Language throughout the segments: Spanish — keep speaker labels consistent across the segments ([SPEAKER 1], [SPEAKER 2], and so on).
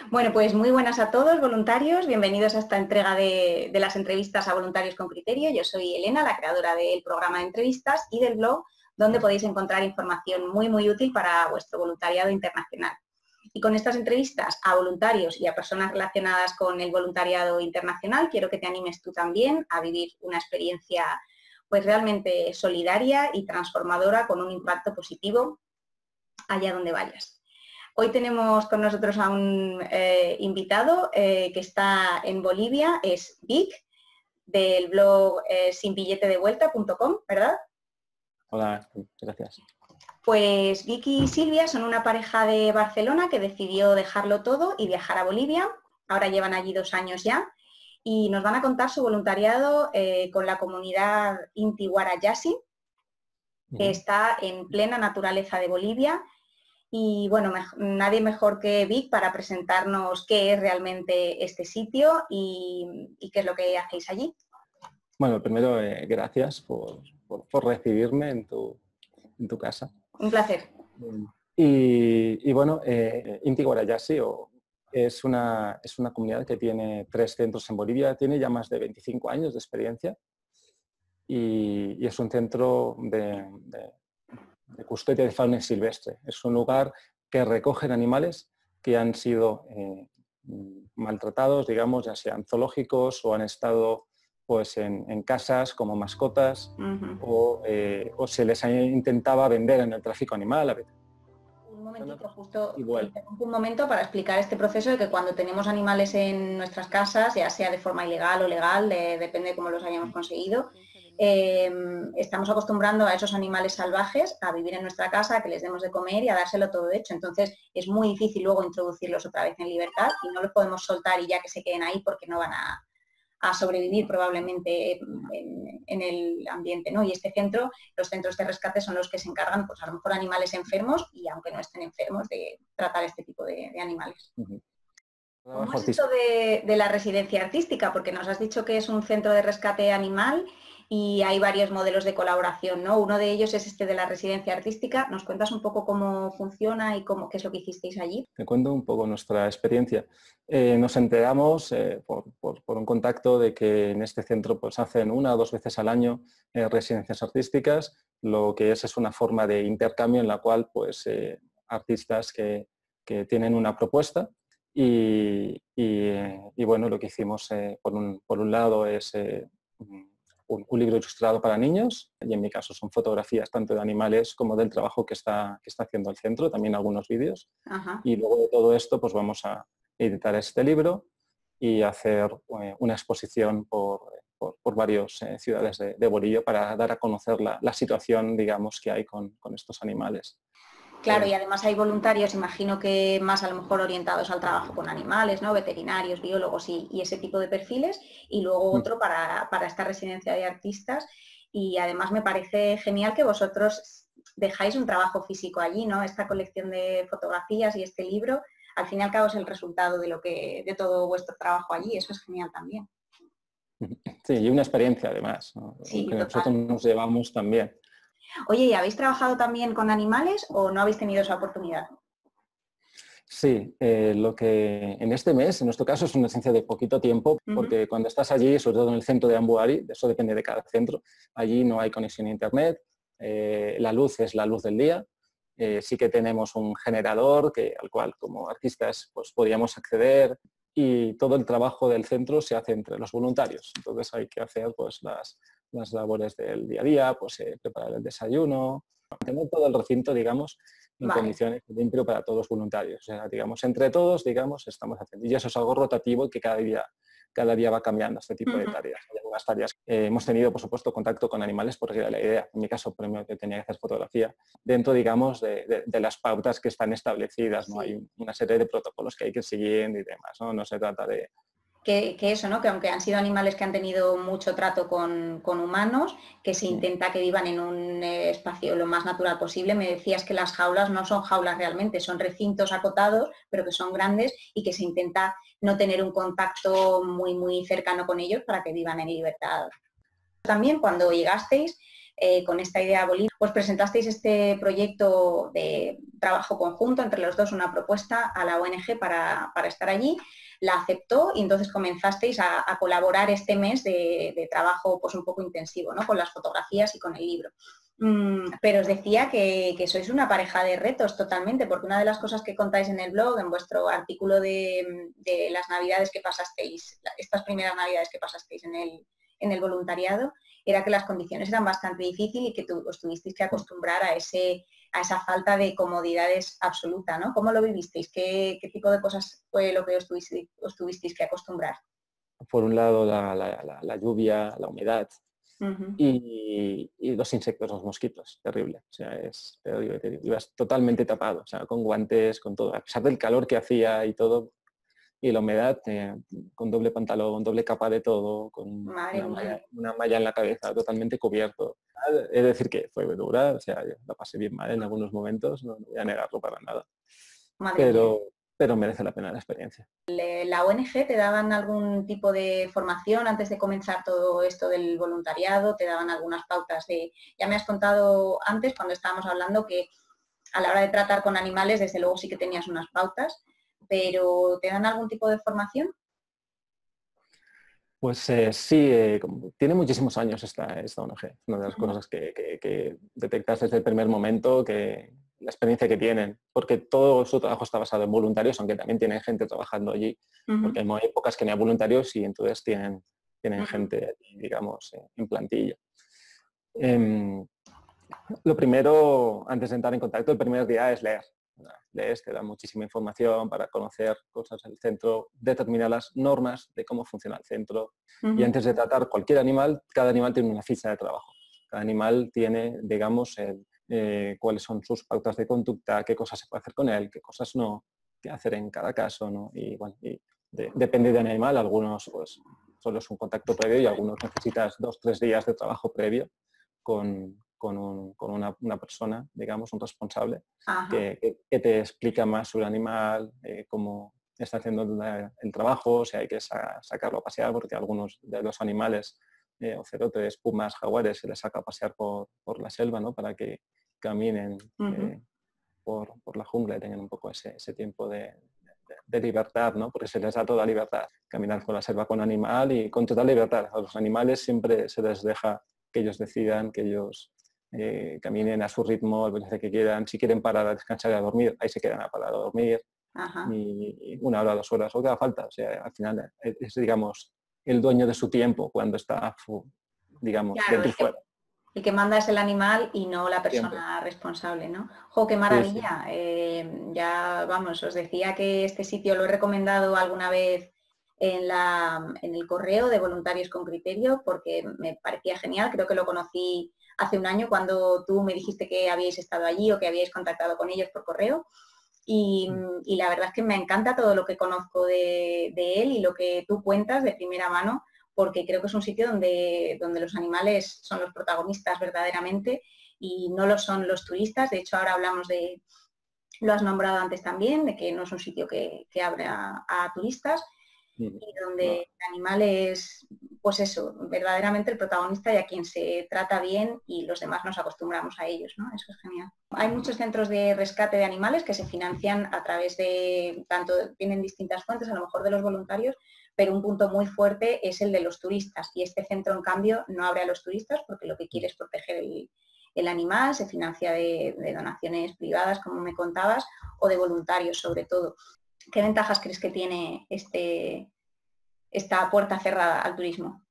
[SPEAKER 1] Bueno, pues muy buenas a todos, voluntarios. Bienvenidos a esta entrega de las entrevistas a voluntarios con criterio. Yo soy Elena, la creadora del programa de entrevistas y del blog, donde podéis encontrar información muy útil para vuestro voluntariado internacional. Y con estas entrevistas a voluntarios y a personas relacionadas con el voluntariado internacional, quiero que te animes tú también a vivir una experiencia pues realmente solidaria y transformadora con un impacto positivo allá donde vayas. Hoy tenemos con nosotros a un invitado que está en Bolivia, es Vic, del blog sinbilletedevuelta.com, ¿verdad?
[SPEAKER 2] Hola, gracias.
[SPEAKER 1] Pues Vic y Silvia son una pareja de Barcelona que decidió dejarlo todo y viajar a Bolivia. Ahora llevan allí 2 años ya y nos van a contar su voluntariado con la comunidad Inti Guarayasi, que está en plena naturaleza de Bolivia. Y bueno, nadie mejor que Vic para presentarnos qué es realmente este sitio y qué es lo que hacéis allí.
[SPEAKER 2] Bueno, primero, gracias por recibirme en tu casa.
[SPEAKER 1] Un placer.
[SPEAKER 2] Y bueno, Inti Guarayasi es una comunidad que tiene 3 centros en Bolivia, tiene ya más de 25 años de experiencia y es un centro de custodia de fauna silvestre. Es un lugar que recogen animales que han sido maltratados, digamos, ya sean zoológicos o han estado pues, en casas como mascotas o se les intentaba vender en el tráfico animal.
[SPEAKER 1] Un momentito, justo interrumpo un momento para explicar este proceso de que cuando tenemos animales en nuestras casas, ya sea de forma ilegal o legal, depende de cómo los hayamos conseguido, estamos acostumbrando a esos animales salvajes a vivir en nuestra casa, a que les demos de comer y a dárselo todo hecho. Entonces es muy difícil luego introducirlos otra vez en libertad y no los podemos soltar y ya que se queden ahí porque no van a sobrevivir probablemente en el ambiente, ¿no? Y los centros de rescate son los que se encargan, pues a lo mejor animales enfermos y aunque no estén enfermos, de tratar este tipo de animales. ¿Cómo es esto de la residencia artística? Porque nos has dicho que es un centro de rescate animal y hay varios modelos de colaboración, ¿no? Uno de ellos es este de la residencia artística. ¿Nos cuentas un poco cómo funciona y qué es lo que hicisteis allí?
[SPEAKER 2] Te cuento un poco nuestra experiencia. Nos enteramos por un contacto de que en este centro pues, hacen 1 o 2 veces al año residencias artísticas, lo que es una forma de intercambio en la cual pues, artistas que tienen una propuesta y bueno, lo que hicimos por un lado es un libro ilustrado para niños y en mi caso son fotografías tanto de animales como del trabajo que está haciendo el centro, también algunos vídeos. Y luego de todo esto pues vamos a editar este libro y hacer una exposición por varias ciudades de Bolivia para dar a conocer la situación, digamos, que hay con estos animales.
[SPEAKER 1] Claro, y además hay voluntarios, imagino que más a lo mejor orientados al trabajo con animales, ¿no? Veterinarios, biólogos y ese tipo de perfiles, y luego otro para esta residencia de artistas. Y además me parece genial que vosotros dejáis un trabajo físico allí, ¿no? Esta colección de fotografías y este libro, al fin y al cabo es el resultado de todo vuestro trabajo allí, eso es genial también.
[SPEAKER 2] Sí, y una experiencia además, ¿no?
[SPEAKER 1] Sí,
[SPEAKER 2] que nosotros nos llevamos también.
[SPEAKER 1] Oye, ¿y habéis trabajado también con animales o no habéis tenido esa oportunidad?
[SPEAKER 2] Sí, lo que en este mes, en nuestro caso, es una esencia de poquito tiempo, porque cuando estás allí, sobre todo en el centro de Ambuari, eso depende de cada centro, allí no hay conexión a internet, la luz es la luz del día, sí que tenemos un generador al cual como artistas pues, podíamos acceder y todo el trabajo del centro se hace entre los voluntarios, entonces hay que hacer pues, las labores del día a día, pues preparar el desayuno, mantener todo el recinto, digamos, en condiciones limpio para todos los voluntarios. O sea, digamos, entre todos, digamos, estamos haciendo. Y eso es algo rotativo y que cada día va cambiando este tipo de tareas. Hay algunas tareas. Hemos tenido, por supuesto, contacto con animales porque era la idea. En mi caso, primero que tenía que hacer fotografía dentro, digamos, de las pautas que están establecidas, ¿no? Hay una serie de protocolos que hay que seguir y demás, ¿no? No se trata de...
[SPEAKER 1] Que eso, ¿no? Que aunque han sido animales que han tenido mucho trato con humanos, que se intenta que vivan en un espacio lo más natural posible. Me decías que las jaulas no son jaulas realmente, son recintos acotados, pero que son grandes y que se intenta no tener un contacto muy cercano con ellos para que vivan en libertad. También cuando llegasteis, con esta idea Bolivia, pues presentasteis este proyecto de trabajo conjunto entre los dos, una propuesta a la ONG para estar allí, la aceptó y entonces comenzasteis a colaborar este mes de trabajo pues un poco intensivo, ¿no? Con las fotografías y con el libro. Pero os decía que sois una pareja de retos totalmente, porque una de las cosas que contáis en el blog, en vuestro artículo de las navidades que pasasteis, estas primeras navidades que pasasteis en el voluntariado, era que las condiciones eran bastante difíciles y que os tuvisteis que acostumbrar a esa falta de comodidades absoluta, ¿no? ¿Cómo lo vivisteis? ¿Qué tipo de cosas fue lo que os tuvisteis que acostumbrar?
[SPEAKER 2] Por un lado, la lluvia, la humedad, y los insectos, los mosquitos, terrible. O sea, ibas totalmente tapado, o sea, con guantes, con todo. A pesar del calor que hacía y todo, y la humedad, con doble pantalón, doble capa de todo, con una malla en la cabeza, totalmente cubierto. Es decir, que fue dura, o sea, yo la pasé bien mal en algunos momentos, no voy a negarlo para nada. Pero merece la pena la experiencia.
[SPEAKER 1] ¿La ONG te daban algún tipo de formación antes de comenzar todo esto del voluntariado? ¿Te daban algunas pautas ya me has contado antes, cuando estábamos hablando, que a la hora de tratar con animales, desde luego sí que tenías unas pautas, pero ¿te dan algún tipo de formación?
[SPEAKER 2] Pues sí, tiene muchísimos años esta ONG. Una de las cosas que detectas desde el primer momento, que la experiencia que tienen, porque todo su trabajo está basado en voluntarios, aunque también tienen gente trabajando allí, porque hay épocas que no hay voluntarios y entonces tienen gente, digamos, en plantilla. Lo primero, antes de entrar en contacto, el primer día es leer. Lees, te da muchísima información para conocer cosas del centro, determinar las normas de cómo funciona el centro. Y antes de tratar cualquier animal, cada animal tiene una ficha de trabajo. Cada animal tiene, digamos, cuáles son sus pautas de conducta, qué cosas se puede hacer con él, qué cosas no, qué hacer en cada caso, ¿no? Y bueno, depende del animal, algunos pues solo es un contacto previo y algunos necesitas 2-3 días de trabajo previo con una persona, digamos, un responsable, que te explica más sobre el animal, cómo está haciendo el trabajo, si hay que sacarlo a pasear, porque algunos de los animales, ocelotes, pumas, jaguares, se les saca a pasear por la selva, ¿no? Para que caminen por la jungla y tengan un poco ese tiempo de libertad, ¿no? Porque se les da toda libertad. Caminar por la selva con animal y con total libertad. A los animales siempre se les deja que ellos decidan, que ellos caminen a su ritmo, al veces que quieran. Si quieren parar a descansar y a dormir, ahí se quedan a parar a dormir. Y 1 hora, 2 horas, o que haga falta. O sea, al final es, digamos, el dueño de su tiempo cuando está, digamos,
[SPEAKER 1] claro,
[SPEAKER 2] dentro y fuera.
[SPEAKER 1] El que manda es el animal y no la persona responsable, ¿no? ¡Jo, qué maravilla! Sí, sí. Ya, vamos, os decía que este sitio lo he recomendado alguna vez en el correo de Voluntarios con Criterio porque me parecía genial. Creo que lo conocí hace un año cuando tú me dijiste que habíais estado allí o que habíais contactado con ellos por correo. Y la verdad es que me encanta todo lo que conozco de él y lo que tú cuentas de primera mano, porque creo que es un sitio donde los animales son los protagonistas verdaderamente y no lo son los turistas. De hecho, ahora hablamos lo has nombrado antes también, de que no es un sitio que abre a turistas y donde el animal es, pues eso, verdaderamente el protagonista y a quien se trata bien y los demás nos acostumbramos a ellos, ¿no? Eso es genial. Hay muchos centros de rescate de animales que se financian a través de, tienen distintas fuentes, a lo mejor de los voluntarios, pero un punto muy fuerte es el de los turistas y este centro, en cambio, no abre a los turistas porque lo que quiere es proteger el animal, se financia de donaciones privadas, como me contabas, o de voluntarios, sobre todo. ¿Qué ventajas crees que tiene esta puerta cerrada al turismo?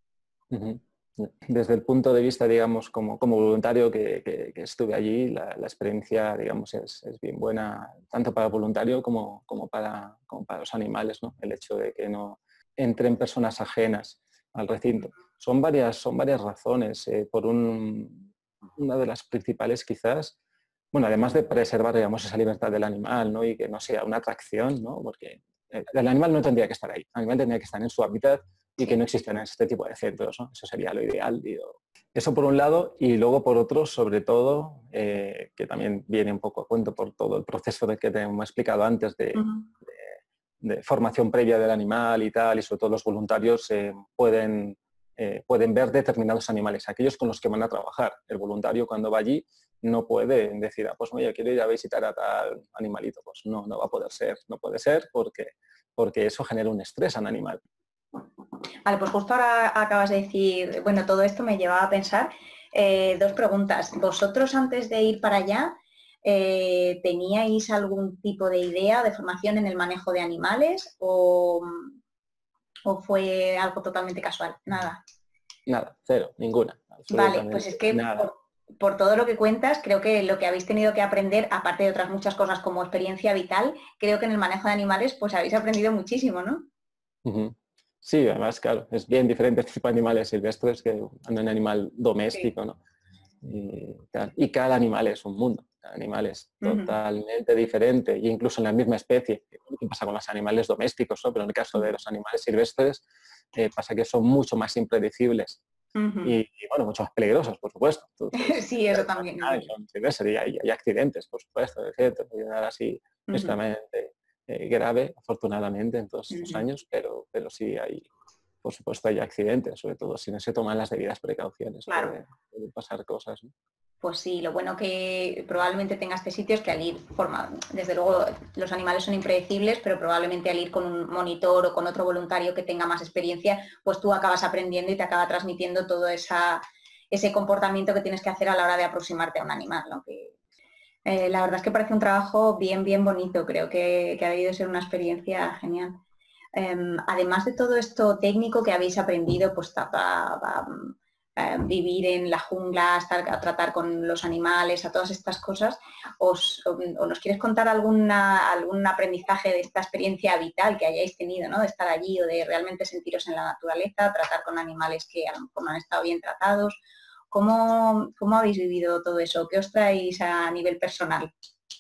[SPEAKER 2] Desde el punto de vista, digamos, como voluntario que estuve allí, la experiencia, digamos, es bien buena, tanto para el voluntario como para los animales, ¿no? El hecho de que no entren personas ajenas al recinto. Son varias razones. Una de las principales quizás, bueno, además de preservar, digamos, esa libertad del animal, ¿no? Y que no sea una atracción, ¿no? Porque el animal no tendría que estar ahí, el animal tendría que estar en su hábitat y que no existieran este tipo de centros, ¿no? Eso sería lo ideal. Digo. Eso por un lado, y luego por otro, sobre todo, que también viene un poco a cuento por todo el proceso que te hemos explicado antes de formación previa del animal y tal, y sobre todo los voluntarios pueden pueden ver determinados animales, aquellos con los que van a trabajar. El voluntario cuando va allí no puede decir, pues oye, quiero ir a visitar a tal animalito. Pues no va a poder ser, no puede ser porque eso genera un estrés al animal.
[SPEAKER 1] Vale, pues justo ahora acabas de decir, bueno, todo esto me llevaba a pensar 2 preguntas. ¿Vosotros antes de ir para allá teníais algún tipo de idea de formación en el manejo de animales o fue algo totalmente casual? Nada.
[SPEAKER 2] Nada, cero, ninguna.
[SPEAKER 1] Vale, pues es que por todo lo que cuentas, creo que lo que habéis tenido que aprender, aparte de otras muchas cosas como experiencia vital, creo que en el manejo de animales pues habéis aprendido muchísimo, ¿no?
[SPEAKER 2] Sí, además, claro, es bien diferente el tipo de animales silvestres que un animal doméstico, sí. ¿No? Y cada animal es un mundo, cada animal es totalmente diferente, e incluso en la misma especie. ¿Qué pasa con los animales domésticos? ¿No? Pero en el caso de los animales silvestres pasa que son mucho más impredecibles y, bueno, mucho más peligrosos, por supuesto. Entonces,
[SPEAKER 1] sí, eso también.
[SPEAKER 2] Y hay accidentes, por supuesto, es cierto, y nada así extremadamente grave, afortunadamente, en todos estos años, pero sí hay, por supuesto, hay accidentes, sobre todo si no se toman las debidas precauciones.
[SPEAKER 1] Claro.
[SPEAKER 2] Pueden pasar cosas, ¿no?
[SPEAKER 1] Pues sí, lo bueno que probablemente tenga este sitio es que al ir desde luego los animales son impredecibles, pero probablemente al ir con un monitor o con otro voluntario que tenga más experiencia, pues tú acabas aprendiendo y te acaba transmitiendo todo ese comportamiento que tienes que hacer a la hora de aproximarte a un animal, ¿no? La verdad es que parece un trabajo bien bonito, creo que ha debido ser una experiencia genial. Además de todo esto técnico que habéis aprendido, pues vivir en la jungla, a tratar con los animales, a todas estas cosas, o nos quieres contar algún aprendizaje de esta experiencia vital que hayáis tenido, ¿no? De estar allí o de realmente sentiros en la naturaleza, tratar con animales que a lo mejor no han estado bien tratados. ¿Cómo habéis vivido todo eso? ¿Qué os traéis a nivel personal?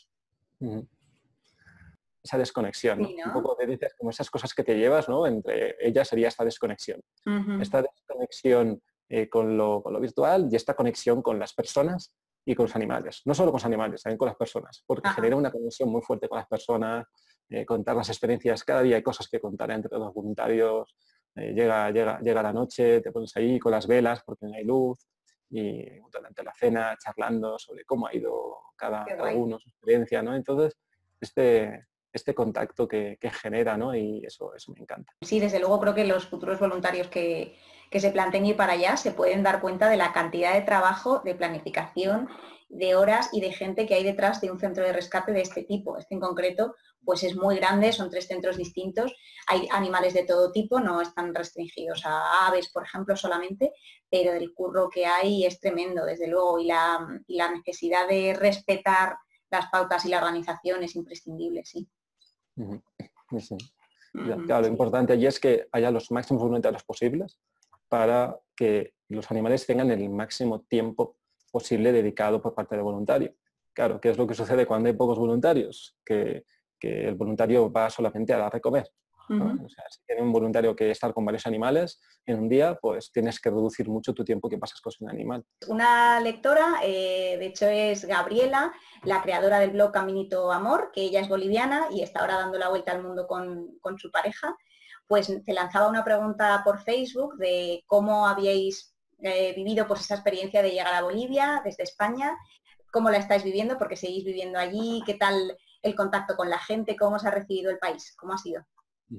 [SPEAKER 2] Esa desconexión, ¿no? Sí, ¿no? Un poco te dices como esas cosas que te llevas, ¿no? Entre ellas sería esta desconexión. Esta desconexión con lo virtual y esta conexión con las personas y con los animales. No solo con los animales, también con las personas, porque genera una conexión muy fuerte con las personas, contar las experiencias. Cada día hay cosas que contar entre los voluntarios. Llega la noche, te pones ahí con las velas porque no hay luz y durante la cena charlando sobre cómo ha ido cada uno, su experiencia, ¿no? Entonces, este contacto que genera, ¿no? Y eso me encanta.
[SPEAKER 1] Sí, desde luego creo que los futuros voluntarios que se planteen ir para allá se pueden dar cuenta de la cantidad de trabajo, de planificación, de horas y de gente que hay detrás de un centro de rescate de este tipo. Este en concreto pues es muy grande, son 3 centros distintos, hay animales de todo tipo, no están restringidos a aves, por ejemplo, solamente, pero el curro que hay es tremendo, desde luego, y la necesidad de respetar las pautas y la organización es imprescindible, sí.
[SPEAKER 2] Sí. Claro, lo importante allí es que haya los máximos voluntarios posibles para que los animales tengan el máximo tiempo posible dedicado por parte del voluntario. Claro, ¿qué es lo que sucede cuando hay pocos voluntarios? Que el voluntario va solamente a dar de comer, ¿no? O sea, si tiene un voluntario que estar con varios animales en un día, pues tienes que reducir mucho tu tiempo que pasas con un animal.
[SPEAKER 1] Una lectora, de hecho es Gabriela, la creadora del blog Caminito Amor, que ella es boliviana y está ahora dando la vuelta al mundo con su pareja, pues te lanzaba una pregunta por Facebook de cómo habíais vivido pues esa experiencia de llegar a Bolivia desde España, cómo la estáis viviendo, porque seguís viviendo allí, qué tal el contacto con la gente, cómo se ha recibido el país, cómo ha sido.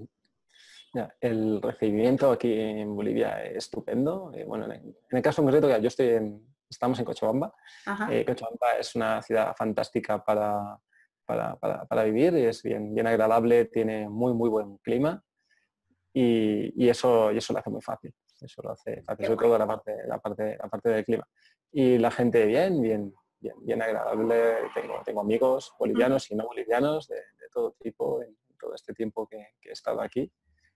[SPEAKER 2] El recibimiento aquí en Bolivia es estupendo. Bueno, en el caso concreto, estamos en Cochabamba. Cochabamba es una ciudad fantástica para vivir, es bien agradable, tiene muy buen clima y eso lo hace muy fácil. Eso lo hace fácil, sobre todo la parte del clima. Y la gente bien agradable. Tengo amigos bolivianos y no bolivianos de todo tipo en todo este tiempo que he estado aquí.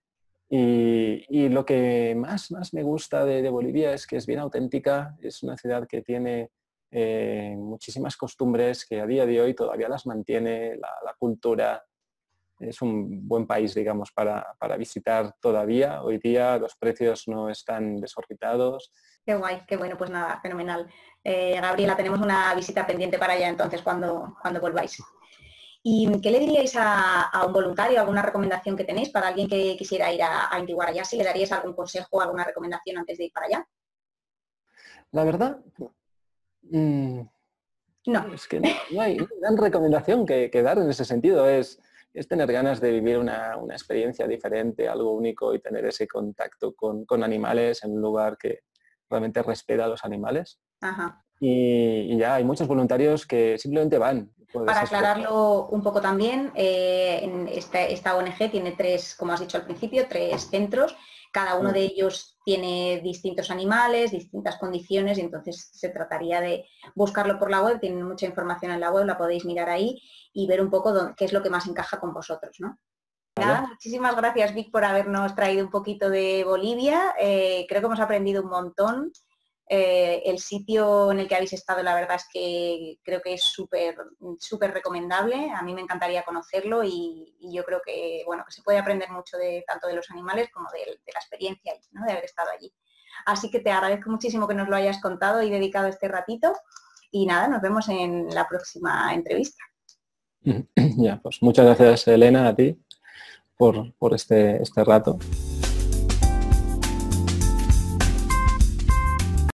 [SPEAKER 2] Y lo que más me gusta de Bolivia es que es bien auténtica, es una ciudad que tiene muchísimas costumbres que a día de hoy todavía las mantiene, la cultura. Es un buen país, digamos, para visitar todavía. Hoy día los precios no están desorbitados.
[SPEAKER 1] Qué guay, qué bueno, pues nada, fenomenal. Gabriela, tenemos una visita pendiente para allá entonces cuando volváis. ¿Y qué le diríais a un voluntario, alguna recomendación que tenéis para alguien que quisiera ir a Inti-Guarayasi? ¿Si le daríais algún consejo o alguna recomendación antes de ir para allá?
[SPEAKER 2] La verdad,
[SPEAKER 1] no.
[SPEAKER 2] Es que no hay gran recomendación que dar en ese sentido. Es tener ganas de vivir una experiencia diferente, algo único y tener ese contacto con animales en un lugar que realmente respeta a los animales.
[SPEAKER 1] Ajá.
[SPEAKER 2] Y ya hay muchos voluntarios que simplemente van.
[SPEAKER 1] Para aclararlo un poco también, esta ONG tiene 3, como has dicho al principio, 3 centros. Cada uno de ellos tiene distintos animales, distintas condiciones y entonces se trataría de buscarlo por la web. Tienen mucha información en la web, la podéis mirar ahí y ver un poco qué es lo que más encaja con vosotros, ¿no? Nada, muchísimas gracias, Vic, por habernos traído un poquito de Bolivia. Creo que hemos aprendido un montón. El sitio en el que habéis estado, la verdad es que creo que es súper recomendable. A mí me encantaría conocerlo y yo creo que, bueno, que se puede aprender mucho tanto de los animales como de la experiencia, ¿no? De haber estado allí. Así que te agradezco muchísimo que nos lo hayas contado y dedicado este ratito. Y nada, nos vemos en la próxima entrevista.
[SPEAKER 2] Ya, pues muchas gracias, Elena, a ti por este rato.